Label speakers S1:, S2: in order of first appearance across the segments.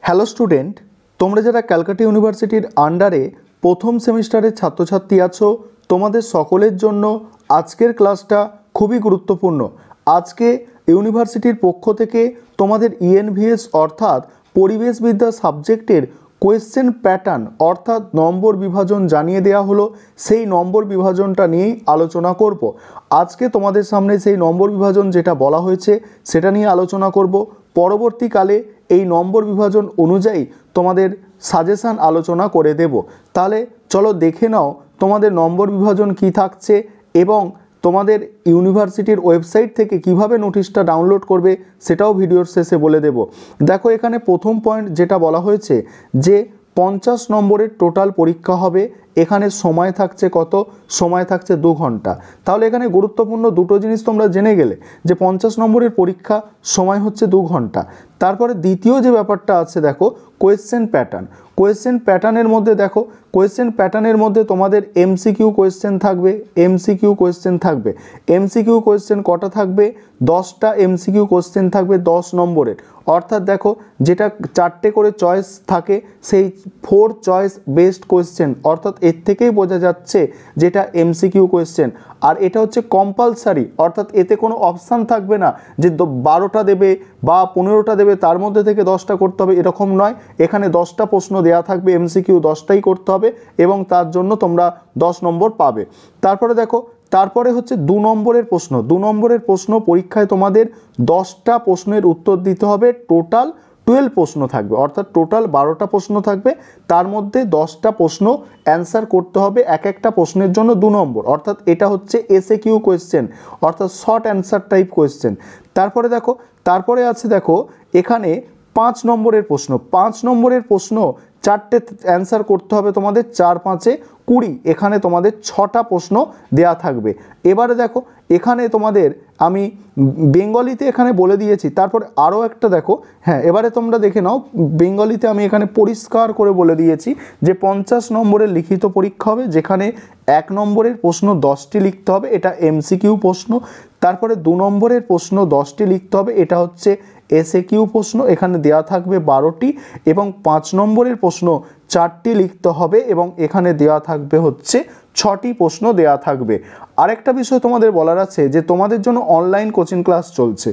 S1: Hello student, তোমরা যারা ক্যালকাটা ইউনিভার্সিটির আন্ডারে প্রথম সেমিস্টারের ছাত্রছাত্রী আছো, তোমাদের সকলের জন্য আজকের ক্লাসটা খুবই গুরুত্বপূর্ণ। আজকে ইউনিভার্সিটির পক্ষ থেকে তোমাদের ইএনভিএস অর্থাৎ পরিবেশবিদ্যা সাবজেক্টের কোয়েশ্চেন প্যাটার্ন অর্থাৎ নম্বর বিভাজন জানিয়ে দেওয়া হলো। সেই নম্বর বিভাজনটা নিয়েই আলোচনা করব। আজকে তোমাদের সামনে সেই নম্বর বিভাজন যেটা বলা হয়েছে সেটা নিয়ে আলোচনা করব। পরবর্তীকালে এই নম্বর বিভাজন অনুযায়ী তোমাদের সাজেশান আলোচনা করে দেব। তাহলে চলো দেখে নাও তোমাদের নম্বর বিভাজন কি থাকছে এবং তোমাদের ইউনিভার্সিটির ওয়েবসাইট থেকে কিভাবে নোটিশটা ডাউনলোড করবে সেটাও ভিডিওর শেষে বলে দেব। দেখো এখানে প্রথম পয়েন্ট যেটা বলা হয়েছে যে 50 নম্বরের টোটাল পরীক্ষা হবে। এখানে সময় থাকছে কত? সময় থাকছে 2 ঘন্টা। তাহলে এখানে গুরুত্বপূর্ণ দুটো জিনিস তোমরা জেনে গেলে যে 50 নম্বরের পরীক্ষা, সময় হচ্ছে 2 ঘন্টা। তারপরে দ্বিতীয় যে ব্যাপারটা আছে দেখো কোয়েশ্চেন প্যাটার্ন। কোয়েশ্চেন প্যাটার্নের মধ্যে দেখো কোয়েশ্চেন প্যাটার্নের মধ্যে তোমাদের এমসিকিউ কোয়েশ্চেন থাকবে। এমসিকিউ কোয়েশ্চেন থাকবে। এমসিকিউ কোয়েশ্চেন কটা থাকবে? 10টা এমসিকিউ কোয়েশ্চেন থাকবে 10 নম্বরের। অর্থাৎ দেখো যেটা 4টে করে চয়েস থাকে সেই 4 চয়েস বেসড কোয়েশ্চেন, অর্থাৎ এর থেকেই বোঝা যাচ্ছে যেটা এমসিকিউ কোয়েশ্চেন। আর এটা হচ্ছে কম্পালসারি, অর্থাৎ এতে কোনো অপশান থাকবে না যে 12টা দেবে বা 15টা দেবে তার মধ্যে থেকে 10টা করতে হবে, এরকম নয়। এখানে 10টা প্রশ্ন দেওয়া থাকবে, এমসিকিউ 10টাই করতে হবে এবং তার জন্য তোমরা 10 নম্বর পাবে। তারপরে দেখো তারপরে হচ্ছে 2 নম্বরের প্রশ্ন। 2 নম্বরের প্রশ্ন পরীক্ষায় তোমাদের 10টা প্রশ্নের উত্তর দিতে হবে। টোটাল 12 প্রশ্ন থাকবে, অর্থাৎ টোটাল 12টা প্রশ্ন থাকবে, তার মধ্যে 10টা প্রশ্ন অ্যান্সার করতে হবে। এক একটা প্রশ্নের জন্য 2 নম্বর, অর্থাৎ এটা হচ্ছে এসএকিউ কোয়েশ্চেন, অর্থাৎ শর্ট অ্যান্সার টাইপ কোয়েশ্চেন। তারপরে দেখো তারপরে আছে দেখো এখানে 5 নম্বরের প্রশ্ন। 5 নম্বরের প্রশ্ন 4টে অ্যান্সার করতে হবে তোমাদের, 4 5 20। এখানে তোমাদের 6টা প্রশ্ন দেয়া থাকবে। এবারে দেখো এখানে তোমাদের আমি বেঙ্গলিতে এখানে বলে দিয়েছি। তারপরে আরও একটা দেখো, হ্যাঁ এবারে তোমরা দেখে নাও, বেঙ্গলিতে আমি এখানে পরিষ্কার করে বলে দিয়েছি যে 50 নম্বরের লিখিত পরীক্ষা হবে, যেখানে 1 নম্বরের প্রশ্ন 10টি লিখতে হবে, এটা এমসিকিউ প্রশ্ন। তারপরে 2 নম্বরের প্রশ্ন 10টি লিখতে হবে, এটা হচ্ছে এসএকিউ প্রশ্ন, এখানে দেয়া থাকবে 12টি। এবং 5 নম্বরের প্রশ্ন 4টি লিখতে হবে এবং এখানে দেয়া থাকবে হচ্ছে 6টি প্রশ্ন দেয়া থাকবে। আরেকটা বিষয় তোমাদের বলার আছে যে তোমাদের জন্য অনলাইন কোচিং ক্লাস চলছে।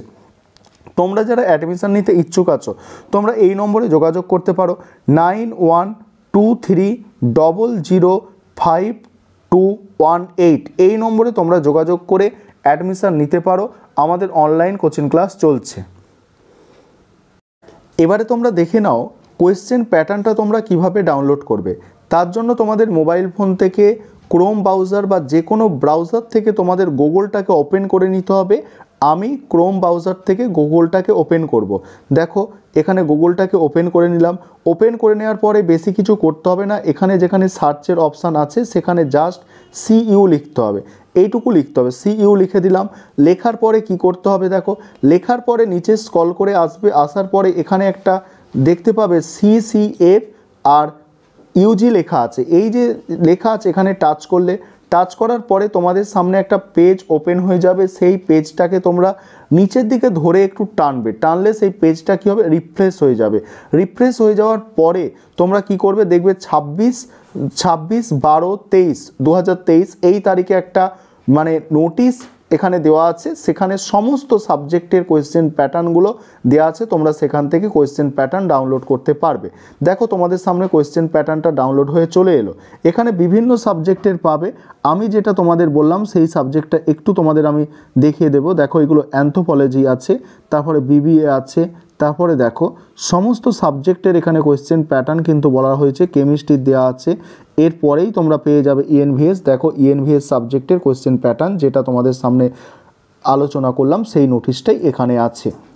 S1: তোমরা যারা অ্যাডমিশন নিতে ইচ্ছুক আছো তোমরা এই নম্বরে যোগাযোগ করতে পারো 9123005218। এই নম্বরে তোমরা যোগাযোগ করে অ্যাডমিশন নিতে পারো। আমাদের অনলাইন কোচিং ক্লাস চলছে। এবারে তোমরা দেখে নাও কোয়েশ্চেন প্যাটার্নটা তোমরা কিভাবে ডাউনলোড করবে। তার জন্য তোমাদের মোবাইল ফোন থেকে ক্রোম ব্রাউজার বা যে কোনো ব্রাউজার থেকে তোমাদের গুগলটাকে ওপেন করে নিতে হবে। আমি ক্রোম ব্রাউজার থেকে গুগলটাকে ওপেন করব। দেখো এখানে গুগলটাকে ওপেন করে নিলাম। ওপেন করে নেওয়ার পরে বেশি কিছু করতে হবে না। এখানে যেখানে সার্চের অপশান আছে সেখানে জাস্ট সিইউ লিখতে হবে, এইটুকু লিখতে হবে। সিইউ লিখে দিলাম। লেখার পরে কি করতে হবে দেখো, লেখার পরে নিচে স্ক্রল করে আসবে। আসার পরে এখানে একটা দেখতে পাবে সিসিএফ আর ইউজি লেখা আছে। এই যে লেখা আছে এখানে টাচ করলে, টাচ করার পরে তোমাদের সামনে একটা পেজ ওপেন হয়ে যাবে। সেই পেজটাকে তোমরা নিচের দিকে ধরে একটু টানবে, টানলে সেই পেজটা কী হবে, রিফ্রেশ হয়ে যাবে। রিফ্রেশ হয়ে যাওয়ার পরে তোমরা কি করবে দেখবে 26/12/2023 এই তারিখে একটা নোটিশ এখানে দেওয়া আছে। সেখানে সমস্ত সাবজেক্টের কোয়েশ্চেন প্যাটার্নগুলো দেওয়া আছে, তোমরা সেখান থেকে কোয়েশ্চেন প্যাটার্ন ডাউনলোড করতে পারবে। দেখো তোমাদের সামনে কোয়েশ্চেন প্যাটার্নটা ডাউনলোড হয়ে চলে এলো। এখানে বিভিন্ন সাবজেক্টের পাবে। আমি যেটা তোমাদের বললাম সেই সাবজেক্টটা একটু তোমাদের আমি দেখিয়ে দেবো। দেখো এগুলো অ্যানথ্রোপোলজি আছে, তারপরে বিবিএ আছে, তারপরে দেখো সমস্ত সাবজেক্টের এখানে কোয়েশ্চেন প্যাটার্ন কিন্তু বলা হয়েছে। কেমিস্ট্রির দেওয়া আছে। এরপরেই তোমরা পেয়ে যাবে ইএনভিএস। দেখো ইএনভিএস সাবজেক্টের কোয়েশ্চেন প্যাটার্ন যেটা তোমাদের সামনে আলোচনা করলাম সেই নোটিশটাই এখানে আছে।